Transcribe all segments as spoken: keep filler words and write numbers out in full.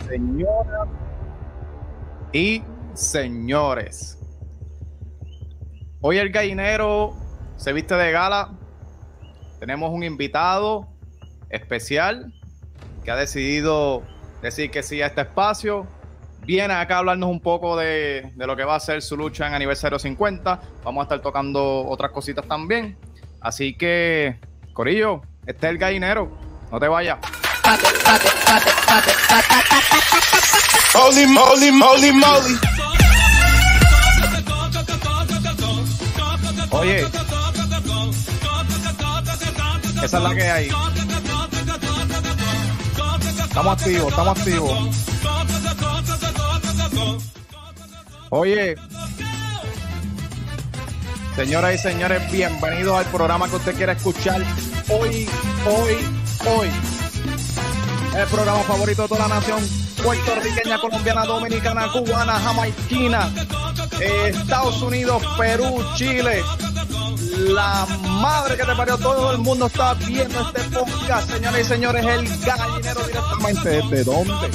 Señoras y señores, hoy el gallinero se viste de gala. Tenemos un invitado especial que ha decidido decir que sí a este espacio. Viene acá a hablarnos un poco de, de lo que va a ser su lucha en aniversario cincuenta. Vamos a estar tocando otras cositas también. Así que, corillo, este es el gallinero. No te vayas. Holy moly, moly, moly. Oye, esa es la que hay. Estamos activos, estamos activos. Oye, señoras y señores, bienvenidos al programa que usted quiere escuchar hoy, hoy, hoy. El programa favorito de toda la nación puertorriqueña, colombiana, dominicana, cubana, jamaiquina, eh, Estados Unidos, Perú, Chile. La madre que te parió, todo el mundo está viendo este podcast, señoras y señores, el gallinero directamente. ¿Desde dónde?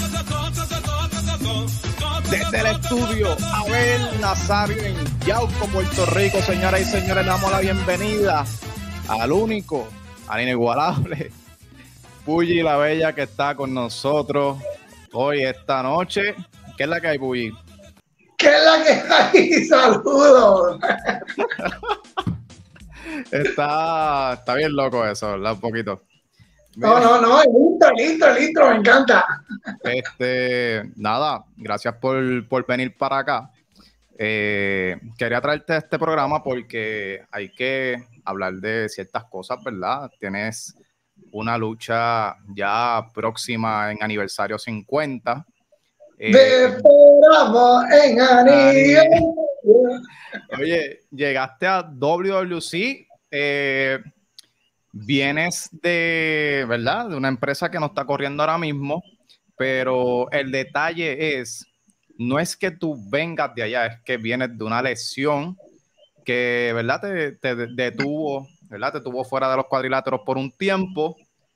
Desde el estudio Abel Nazario en Yauco, Puerto Rico. Señoras y señores, le damos la bienvenida al único, al inigualable Pulli la Bella, que está con nosotros hoy, esta noche. ¿Qué es la que hay, Pulli? ¿Qué es la que hay? ¡Saludos! Está, está bien loco eso, ¿verdad? Un poquito. No, no, no, listo, listo, listo, me encanta. Este, nada, gracias por, por venir para acá. Eh, quería traerte a este programa porque hay que hablar de ciertas cosas, ¿verdad? Tienes una lucha ya próxima en aniversario cincuenta. Eh, de programa en aniversario. Oye, llegaste a W W C, eh, vienes de, ¿verdad? De una empresa que no está corriendo ahora mismo, pero el detalle es, no es que tú vengas de allá, es que vienes de una lesión que, ¿verdad? Te, te detuvo, ¿verdad? Te tuvo fuera de los cuadriláteros por un tiempo,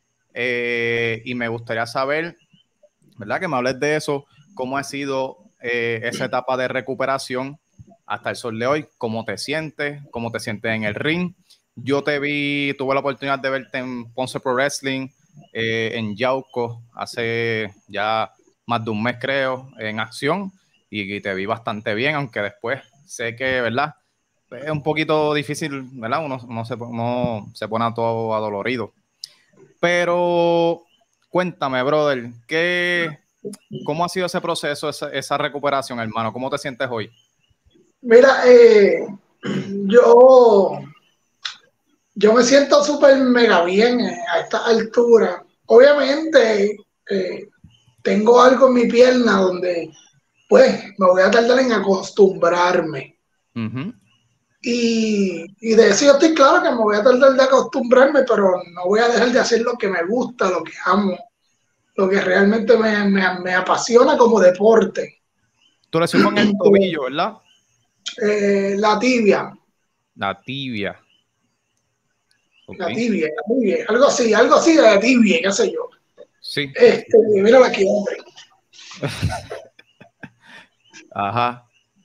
eh, y me gustaría saber, ¿verdad? Que me hables de eso, cómo ha sido eh, esa etapa de recuperación hasta el sol de hoy, cómo te sientes, cómo te sientes en el ring. Yo te vi, tuve la oportunidad de verte en Ponce Pro Wrestling, eh, en Yauco, hace ya más de un mes creo, en acción, y, y te vi bastante bien, aunque después sé que, ¿verdad? Es un poquito difícil, ¿verdad? Uno, uno, se, uno se pone todo adolorido. Pero cuéntame, brother, ¿qué, ¿cómo ha sido ese proceso, esa, esa recuperación, hermano? ¿Cómo te sientes hoy? Mira, eh, yo, yo me siento súper mega bien eh, a esta altura. Obviamente, eh, tengo algo en mi pierna donde, pues, me voy a tardar en acostumbrarme. Uh-huh. Y, y de eso yo estoy claro que me voy a tardar de acostumbrarme, pero no voy a dejar de hacer lo que me gusta, lo que amo, lo que realmente me, me, me apasiona como deporte. Tú le subes en el tobillo, ¿verdad? Eh, la tibia. La tibia. Okay. La tibia, la tibia. Algo así, algo así de la tibia, qué sé yo. Sí. Este, mírala aquí, hombre. Ajá.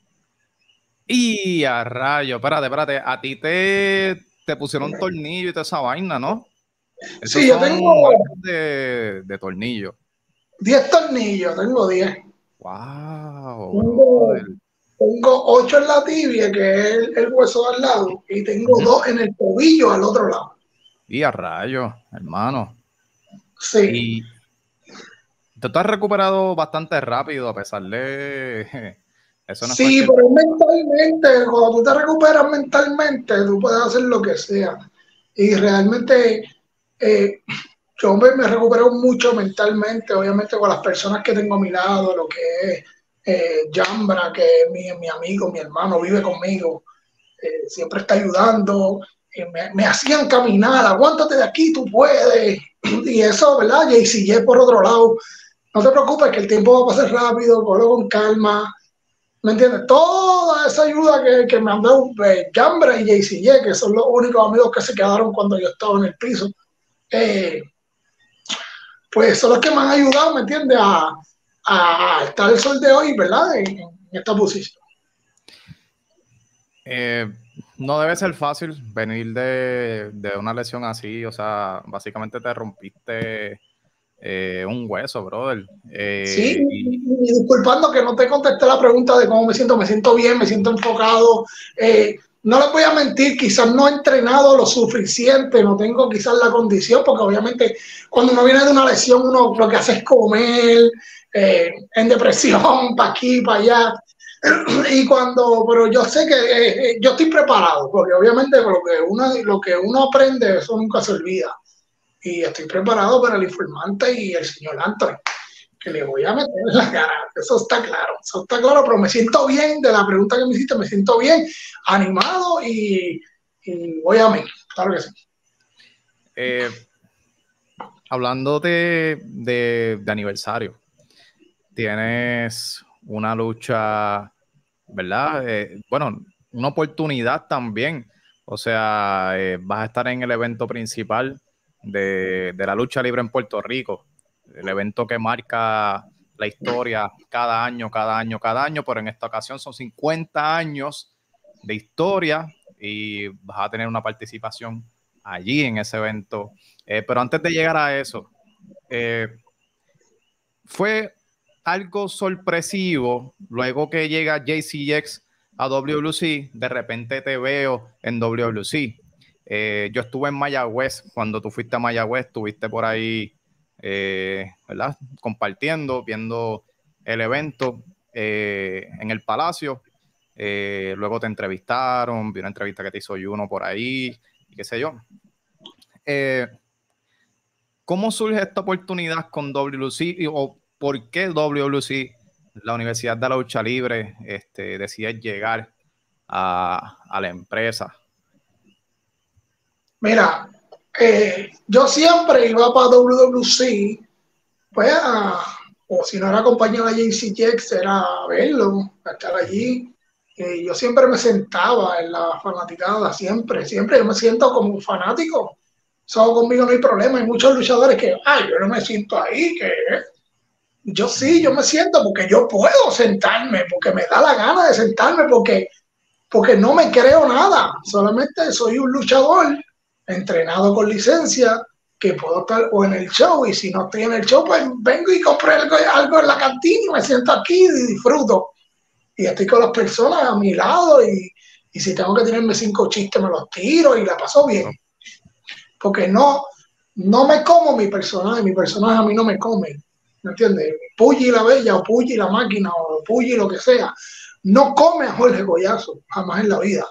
Y a rayo, espérate, espérate. A ti te, te pusieron tornillo y toda esa vaina, ¿no? Esos sí, yo tengo de, de tornillo. diez tornillos, tengo diez. Wow. Tengo, tengo ocho en la tibia, que es el, el hueso de al lado, y tengo uh-huh. dos en el tobillo al otro lado. Y a rayo, hermano. Sí. Y tú te has recuperado bastante rápido, a pesar de... Eso no sí, pero mentalmente, cuando tú te recuperas mentalmente, tú puedes hacer lo que sea. Y realmente eh, yo me, me recupero mucho mentalmente, obviamente con las personas que tengo a mi lado, lo que es eh, Jambra, que es mi, mi amigo, mi hermano, vive conmigo, eh, siempre está ayudando, eh, me, me hacían caminar, aguántate de aquí, tú puedes. Y eso, ¿verdad? J C J por otro lado, no te preocupes que el tiempo va a pasar rápido, cógelo con calma. ¿Me entiendes? Toda esa ayuda que, que me han dado eh, Jambra y J C J, que son los únicos amigos que se quedaron cuando yo estaba en el piso, eh, pues son los que me han ayudado, ¿me entiendes? A, a estar el sol de hoy, ¿verdad? En, en esta posición. Eh, no debe ser fácil venir de, de una lesión así, o sea, básicamente te rompiste eh, un hueso, brother. Eh, sí, y... y disculpando que no te contesté la pregunta de cómo me siento, me siento bien, me siento enfocado. Eh, no les voy a mentir, quizás no he entrenado lo suficiente, no tengo quizás la condición, porque obviamente cuando uno viene de una lesión, uno lo que hace es comer, eh, en depresión, para aquí, para allá. Y cuando, pero yo sé que eh, yo estoy preparado, porque obviamente lo que uno, lo que uno aprende, eso nunca se olvida. Y estoy preparado para el informante y el señor Anthony, que le voy a meter en la cara. Eso está claro, eso está claro, pero me siento bien de la pregunta que me hiciste, me siento bien, animado y, y voy a mí, claro que sí. Eh, hablando de, de, de aniversario, tienes una lucha, ¿verdad? Eh, bueno, una oportunidad también. O sea, eh, vas a estar en el evento principal de, de la lucha libre en Puerto Rico. El evento que marca la historia cada año, cada año, cada año, pero en esta ocasión son cincuenta años de historia y vas a tener una participación allí en ese evento. Eh, pero antes de llegar a eso, eh, fue algo sorpresivo luego que llega J C X a W W C, de repente te veo en W W C. Eh, yo estuve en Mayagüez, cuando tú fuiste a Mayagüez, estuviste por ahí, eh, ¿verdad? Compartiendo, viendo el evento eh, en el Palacio. Eh, luego te entrevistaron, vi una entrevista que te hizo Juno por ahí, y qué sé yo. Eh, ¿Cómo surge esta oportunidad con W W C o por qué W W C, la Universidad de la Lucha Libre, este, decide llegar a, a la empresa? Mira, eh, yo siempre iba para W W C, pues, a, o si no era compañero de J C X, era a verlo, a estar allí. Eh, yo siempre me sentaba en la fanaticada, siempre, siempre yo me siento como un fanático. Eso conmigo no hay problema. Hay muchos luchadores que, ay, yo no me siento ahí, que yo sí, yo me siento porque yo puedo sentarme, porque me da la gana de sentarme, porque, porque no me creo nada. Solamente soy un luchador entrenado con licencia, que puedo estar o en el show, y si no estoy en el show, pues vengo y compro algo, algo en la cantina y me siento aquí y disfruto. Y estoy con las personas a mi lado y, y si tengo que tirarme cinco chistes me los tiro y la paso bien. Porque no, no me como mi personaje, mi personaje a mí no me come. ¿Me entiendes? Puggy la Bella o Puggy la Máquina o Puggy lo que sea, no come a Jorge Collazo, jamás en la vida.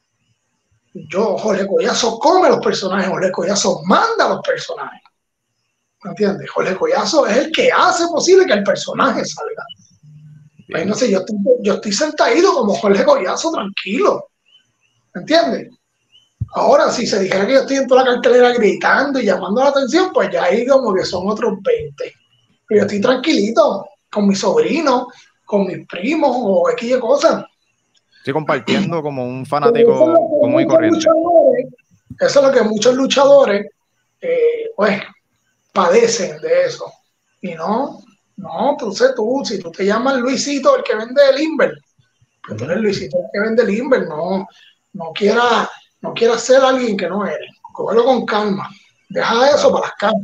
Yo, Jorge Collazo come los personajes, Jorge Collazo manda a los personajes. ¿Me entiendes? Jorge Collazo es el que hace posible que el personaje salga. Pues no sé, yo estoy, yo estoy sentadito como Jorge Collazo, tranquilo. ¿Me entiendes? Ahora, si se dijera que yo estoy en toda la cartelera gritando y llamando la atención, pues ya ahí como que son otros veinte. Pero yo estoy tranquilito con mis sobrinos, con mis primos o X cosas. Estoy compartiendo como un fanático común y corriente. Eso es lo que muchos luchadores eh, pues padecen de eso. Y no, no, entonces tú, si tú te llamas Luisito, el que vende el Limber, pues tú eres Luisito el que vende el Limber, no, no quieras no quiera ser alguien que no eres. Cógelo con calma. Deja eso para las calmas.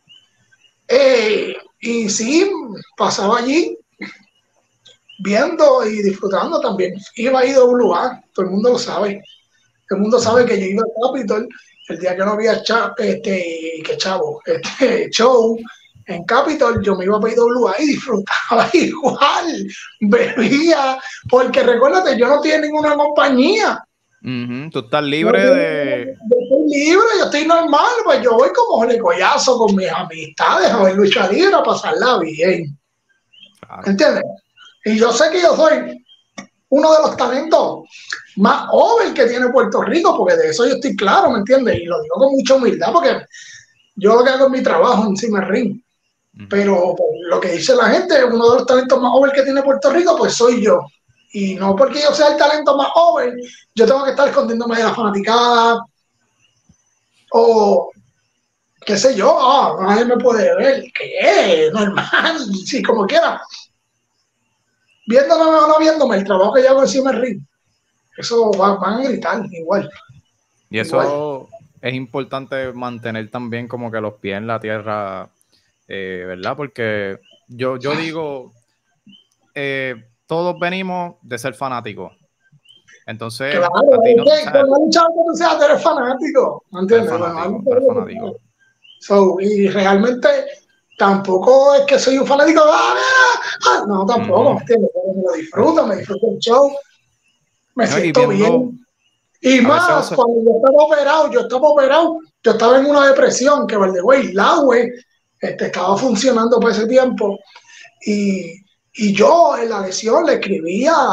Eh, y sí, pasaba allí viendo y disfrutando también. Iba a ir a un lugar, todo el mundo lo sabe. Todo el mundo sabe que yo iba a Capitol el día que no había cha, este, que chavo, este show en Capitol, yo me iba a pedir W A y disfrutaba igual, bebía, porque recuérdate, yo no tengo ninguna compañía. Uh-huh. Tú estás libre yo, de... Yo estoy libre, yo estoy normal, pues yo voy como Jorge Collazo con mis amistades a ver lucha libre, a pasarla bien. Claro. ¿Entiendes? Y yo sé que yo soy uno de los talentos más over que tiene Puerto Rico, porque de eso yo estoy claro, ¿me entiendes? Y lo digo con mucha humildad, porque yo lo que hago es mi trabajo encima del ring. Uh-huh. Pero pues, lo que dice la gente, uno de los talentos más over que tiene Puerto Rico, pues soy yo. Y no porque yo sea el talento más over, yo tengo que estar escondiéndome de la fanaticada o, qué sé yo, oh, nadie me puede ver, ¿qué? Normal, sí, como quiera. Viéndome o no viéndome, el trabajo que yo hago encima del ring, eso va, van a gritar igual. Y igual. eso es importante mantener también como que los pies en la tierra, eh, ¿verdad? Porque yo, yo digo, eh, todos venimos de ser fanáticos. Entonces, Claro, a ti es no, que ¿sabes? cuando has luchado que tú seas, tú eres fanático, ¿me Tú eres entiendes? Bueno, has fanático, tú luchado eres lo que fanático. sea. So, y realmente tampoco es que soy un fanático, ¡ah! Ah, no, tampoco, Uh-huh. ¿me entiendes? Pero me lo disfruto, me disfruto el show, me No, y siento viendo, bien. Y a veces, o más sea, cuando yo estaba operado, yo estaba operado, yo estaba en una depresión que, by the way, la güey, este, estaba funcionando por ese tiempo. Y, y yo en la lesión le escribía a,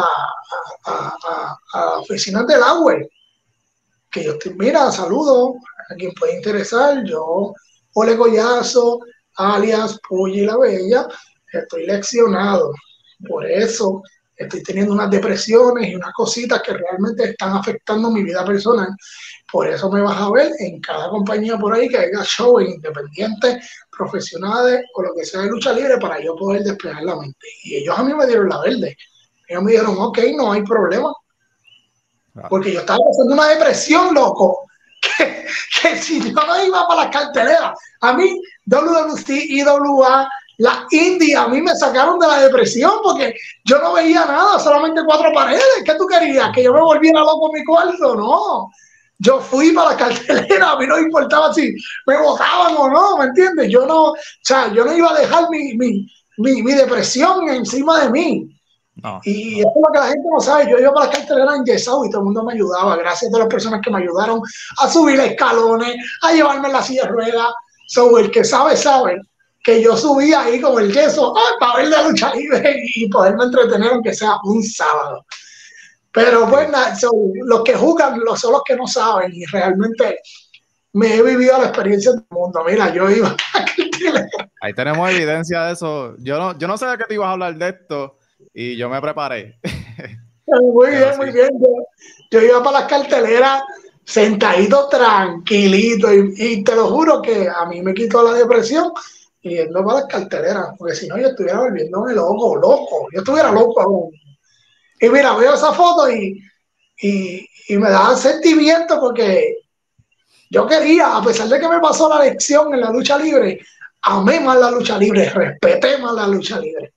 a, a, a oficinas del agua que yo estoy, mira, saludo a quien puede interesar, yo, Ole Collazo, alias Puyi la Bella, estoy leccionado. Por eso estoy teniendo unas depresiones y unas cositas que realmente están afectando mi vida personal. Por eso me vas a ver en cada compañía por ahí que haga show independientes, profesionales o lo que sea de lucha libre para yo poder despejar la mente. Y ellos a mí me dieron la verde. Ellos me dijeron, ok, no hay problema, porque yo estaba pasando una depresión, loco, que, que si yo no iba para las carteleras, a mí W W C, I W A, la India, a mí me sacaron de la depresión porque yo no veía nada, solamente cuatro paredes. ¿Qué tú querías? ¿Que yo me volviera loco en mi cuarto? No. Yo fui para la cartelera, a mí no me importaba si me votaban o no, ¿me entiendes? Yo no, o sea, yo no iba a dejar mi, mi, mi, mi depresión encima de mí. no, Y no. eso es lo que la gente no sabe. Yo iba para las carteleras enyesado y todo el mundo me ayudaba. Gracias a las personas que me ayudaron a subir escalones, a llevarme en la silla de ruedas. So, el que sabe, sabe que yo subía ahí como el queso ¡ay! Para ver la lucha libre y poderme entretener aunque sea un sábado. Pero pues Sí. so, los que jugan son los que no saben y realmente me he vivido la experiencia del mundo. Mira, yo iba a cartelera. Ahí tenemos evidencia de eso. Yo no, yo no sabía que te ibas a hablar de esto y yo me preparé. Muy Pero bien, muy sí. bien. Yo, yo iba para las carteleras sentadito, tranquilito, y, y, te lo juro que a mí me quitó la depresión yendo para las carteleras, porque si no yo estuviera volviéndome loco, loco, yo estuviera loco aún. Y mira, veo esa foto y, y, y me da sentimiento porque yo quería, a pesar de que me pasó la lección en la lucha libre, amé más la lucha libre, respeté más la lucha libre.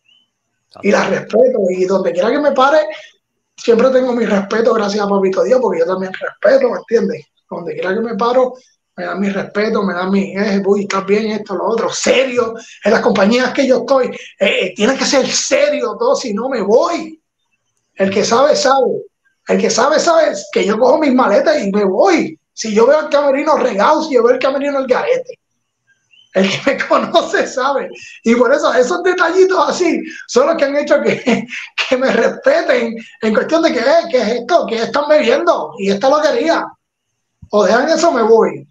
Y la respeto, y donde quiera que me pare, siempre tengo mi respeto, gracias a Papito Dios, porque yo también respeto, ¿me entiendes? Donde quiera que me paro, me dan mi respeto, me dan mi, eh, uy, estás bien, esto, lo otro, serio. En las compañías que yo estoy, eh, tiene que ser serio todo, si no me voy. El que sabe, sabe. El que sabe, sabe que yo cojo mis maletas y me voy. Si yo veo el camerino regado, si yo veo el camerino el garete. El que me conoce sabe. Y por eso esos detallitos así son los que han hecho que, que me respeten en cuestión de que, eh, ¿qué es esto? ¿Qué están bebiendo? Y esta loquería. O dejan eso, me voy.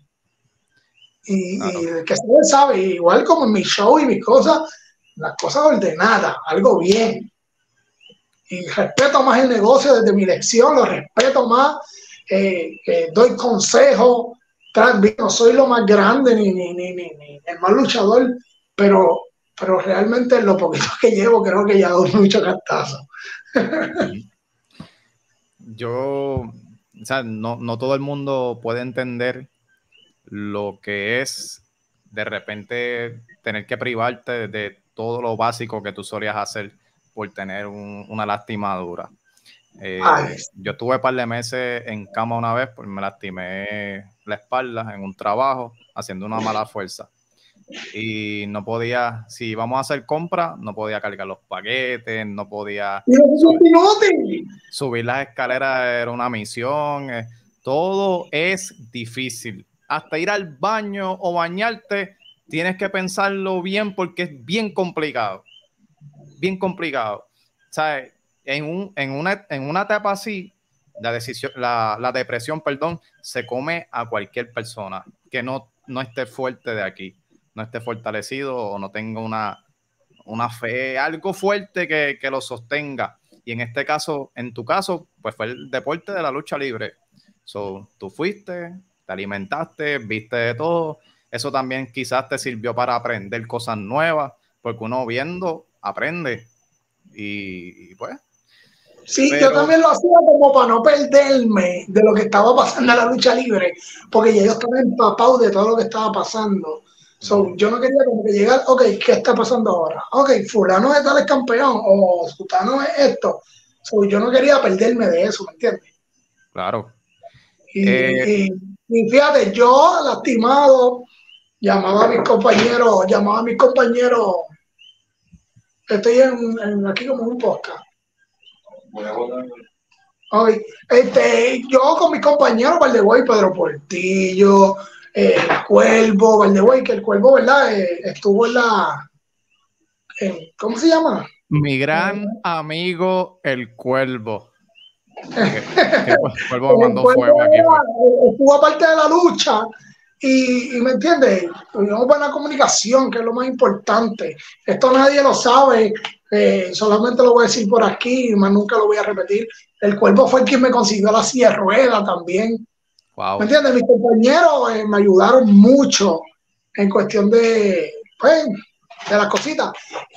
Y, y Claro. el que sabe, sabe. Igual como en mi show y mis cosas, las cosas ordenadas, algo bien. Y respeto más el negocio desde mi lección, lo respeto más, eh, eh, doy consejos, no soy lo más grande ni, ni, ni, ni, ni el más luchador, pero, pero realmente lo poquito que llevo creo que ya doy mucho cantazo. Yo, o sea, no, no todo el mundo puede entender lo que es de repente tener que privarte de todo lo básico que tú solías hacer por tener un, una lastimadura. Ay, Eh, yo estuve un par de meses en cama una vez porque me lastimé la espalda en un trabajo haciendo una mala fuerza. Y no podía, si íbamos a hacer compras, no podía cargar los paquetes, no podía subir, subir las escaleras, era una misión. Eh, todo es difícil. Hasta ir al baño o bañarte, tienes que pensarlo bien porque es bien complicado. Bien complicado. ¿Sabes? En, un, en, una, en una etapa así, la, decisión, la, la depresión, perdón, se come a cualquier persona que no, no esté fuerte de aquí, no esté fortalecido o no tenga una, una fe, algo fuerte que, que lo sostenga. Y en este caso, en tu caso, pues fue el deporte de la lucha libre. So, tú fuiste, te alimentaste, viste de todo eso también quizás te sirvió para aprender cosas nuevas, porque uno viendo aprende y, y pues. Sí, pero, yo también lo hacía como para no perderme de lo que estaba pasando en la lucha libre, porque ya yo estaba empapado de todo lo que estaba pasando. So, yo no quería como que llegar, ok, ¿qué está pasando ahora? Ok, fulano es tal es campeón, o fulano es esto. So, yo no quería perderme de eso, ¿me entiendes? claro. Y, Eh, y, y fíjate, yo lastimado, llamaba a mis compañeros, llamaba a mis compañeros, estoy en, en aquí como en un podcast. Okay. Este, yo con mis compañeros, Valdewey, Pedro Portillo, eh, el Cuervo, Valdewey, que el Cuervo, ¿verdad? Eh, estuvo en la, en, ¿cómo se llama? mi Eh, gran amigo el Cuervo. Que, que el Cuervo me el mandó Cuervo fuego aquí, fue. era, estuvo aparte de la lucha y, y ¿me entiendes? Tuvimos buena comunicación, que es lo más importante. Esto nadie lo sabe, eh, solamente lo voy a decir por aquí, más nunca lo voy a repetir. El Cuervo fue el quien me consiguió la silla de ruedas también. Wow. ¿Me entiendes? Mis compañeros eh, me ayudaron mucho en cuestión de, pues, de las cositas.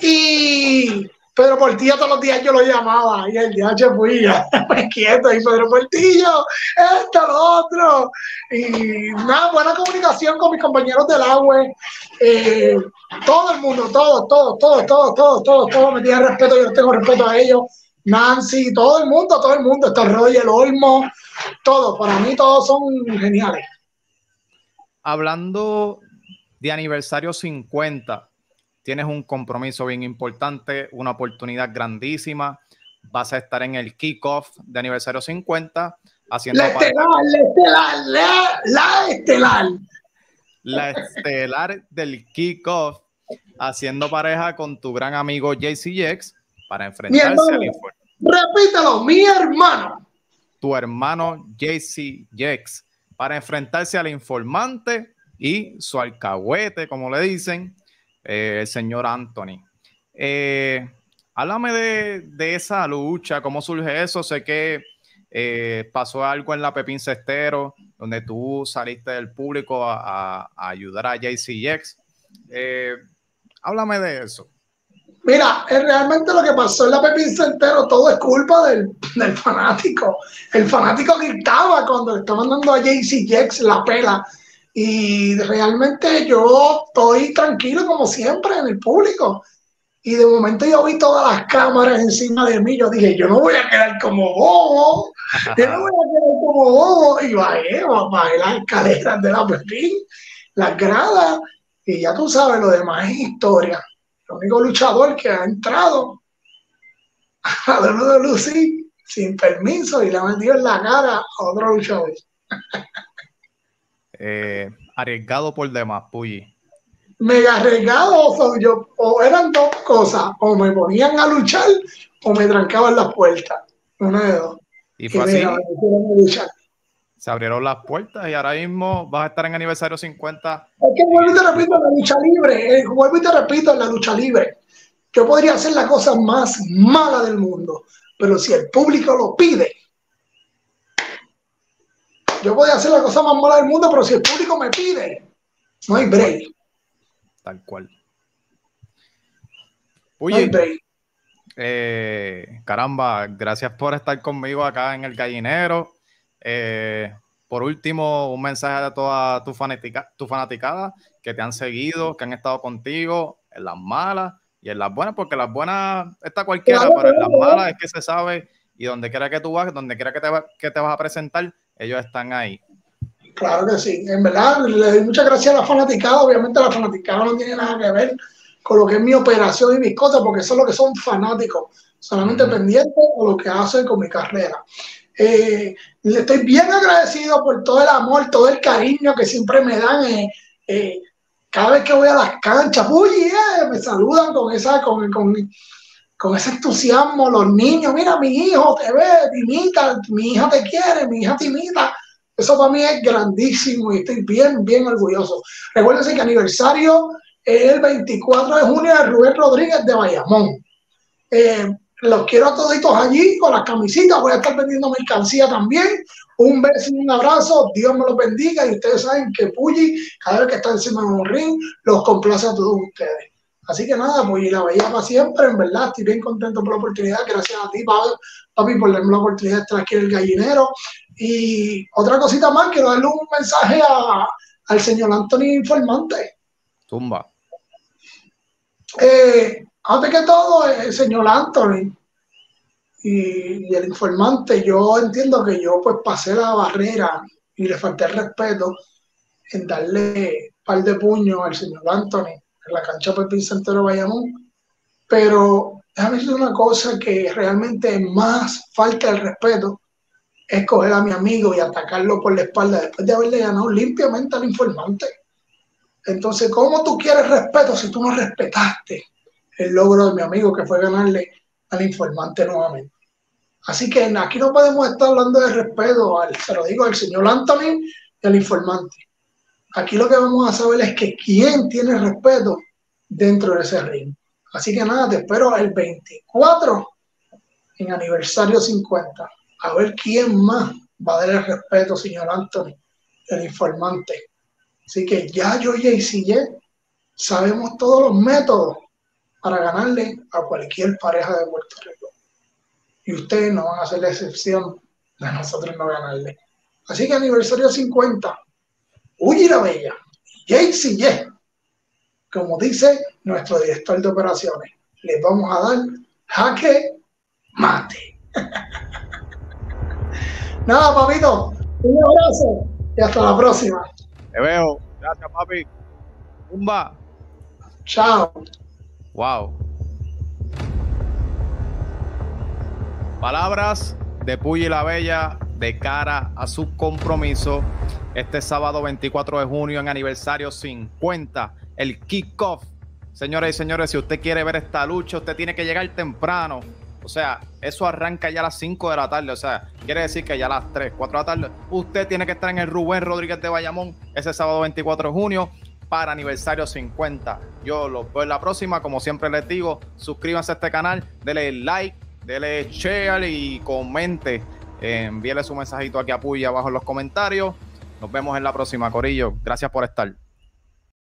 Y Pedro Portillo todos los días yo lo llamaba y el D H fuía, me quieto, y Pedro Portillo, esto, lo otro. Y nada, buena comunicación con mis compañeros del agua. Eh, todo el mundo, todos, todos, todos, todos, todos, todos, todos me tienen respeto, yo tengo respeto a ellos. Nancy, todo el mundo, todo el mundo, está Roger Olmo, todos, para mí todos son geniales. Hablando de aniversario cincuenta, tienes un compromiso bien importante, una oportunidad grandísima. Vas a estar en el kickoff de aniversario cincuenta haciendo la estelar, la estelar, la, la estelar. La estelar del kickoff haciendo pareja con tu gran amigo J C Jex para enfrentarse al informe. Repítelo, mi hermano. Tu hermano J C Jex para enfrentarse al informante y su alcahuete, como le dicen, eh, el señor Anthony. Eh, háblame de, de esa lucha, cómo surge eso. Sé que eh, pasó algo en la Pepín Cestero, donde tú saliste del público a, a, a ayudar a J C Jex. Eh, háblame de eso. Mira, realmente lo que pasó en la Pepín Cestero, todo es culpa del, del fanático. El fanático gritaba cuando le estaban dando a J C Jex la pela. Y realmente yo estoy tranquilo como siempre en el público. Y de momento yo vi todas las cámaras encima de mí. Yo dije, yo no voy a quedar como bobo. Yo no voy a quedar como bobo. Y bajé, bajé las escaleras de la Pepín, las gradas. Y ya tú sabes, lo demás es historia. El único luchador que ha entrado a la W W C sin permiso y le ha metido en la cara a otro luchador. Eh, arriesgado por demás, Puyi. Mega arriesgado, o, yo, o eran dos cosas, o me ponían a luchar o me trancaban las puertas. Uno de dos. Y fue y así. Mira, se abrieron las puertas y ahora mismo vas a estar en aniversario cincuenta. Es que vuelvo y te repito, en la lucha libre, eh, vuelvo y te repito, en la lucha libre, yo podría hacer la cosa más mala del mundo, pero si el público lo pide, yo podría hacer la cosa más mala del mundo, pero si el público me pide, no hay break. Tal cual. Oye, no hay break. Eh, caramba, gracias por estar conmigo acá en el gallinero. Eh, por último, un mensaje a toda tu, fanatica, tu fanaticada que te han seguido, que han estado contigo en las malas y en las buenas, porque las buenas está cualquiera, claro, pero en las malas es que se sabe y donde quiera que tú vas, donde quiera que te, va, que te vas a presentar, ellos están ahí. Claro que sí, en verdad le doy muchas gracias a la fanaticada. Obviamente la fanaticada no tiene nada que ver con lo que es mi operación y mis cosas, porque eso es lo que son fanáticos, solamente mm. pendientes de lo que hacen con mi carrera. Eh, le estoy bien agradecido por todo el amor, todo el cariño que siempre me dan. Eh, eh, cada vez que voy a las canchas, uy, eh, me saludan con, esa, con, con, con ese entusiasmo. Los niños, mira, mi hijo te ve, te imita, mi hija te quiere, mi hija te imita. Eso para mí es grandísimo y estoy bien, bien orgulloso. Recuérdense que aniversario es el veinticuatro de junio de Rubén Rodríguez de Bayamón. Eh, los quiero a toditos allí con las camisitas. Voy a estar vendiendo mercancía también. Un beso y un abrazo, Dios me los bendiga, y ustedes saben que Pulli, cada vez que está encima de un ring, los complace a todos ustedes. Así que nada, Pulli la Bella para siempre, en verdad, estoy bien contento por la oportunidad, gracias a ti, papi, por darme la oportunidad de estar aquí en el gallinero. Y otra cosita más, quiero darle un mensaje a, al señor Anthony Informante. Tumba. Eh, antes que todo, el señor Anthony y, y el informante, yo entiendo que yo pues pasé la barrera y le falté el respeto en darle un par de puños al señor Anthony en la cancha Pepín Santero de Bayamón, pero déjame decir una cosa, que realmente más falta el respeto es coger a mi amigo y atacarlo por la espalda después de haberle ganado limpiamente al informante. Entonces, ¿cómo tú quieres respeto si tú no respetaste el logro de mi amigo, que fue ganarle al informante nuevamente? Así que aquí no podemos estar hablando de respeto, al, se lo digo al señor Anthony y al informante. Aquí lo que vamos a saber es que quién tiene respeto dentro de ese ring. Así que nada, te espero el veinticuatro en aniversario cincuenta. A ver quién más va a dar el respeto, señor Anthony, el informante. Así que ya yo y A C J sabemos todos los métodos para ganarle a cualquier pareja de Puerto Rico. Y ustedes no van a hacer la excepción de nosotros no ganarle. Así que aniversario cincuenta, Pulli la Bella, J C J, como dice nuestro director de operaciones, les vamos a dar jaque mate. Nada, papito, un abrazo y hasta la próxima. Te veo. Gracias, papi. Tumba. Chao. Wow. Palabras de Pulli la Bella de cara a su compromiso este sábado veinticuatro de junio en aniversario cincuenta, el kickoff. Señoras y señores, si usted quiere ver esta lucha, usted tiene que llegar temprano. O sea, eso arranca ya a las cinco de la tarde. O sea, quiere decir que ya a las tres, cuatro de la tarde, usted tiene que estar en el Rubén Rodríguez de Bayamón ese sábado veinticuatro de junio para aniversario cincuenta. Yo los veo en la próxima. Como siempre les digo, suscríbanse a este canal, denle like, denle share y comente. Eh, envíele su mensajito aquí a Pulli abajo en los comentarios. Nos vemos en la próxima, corillo. Gracias por estar.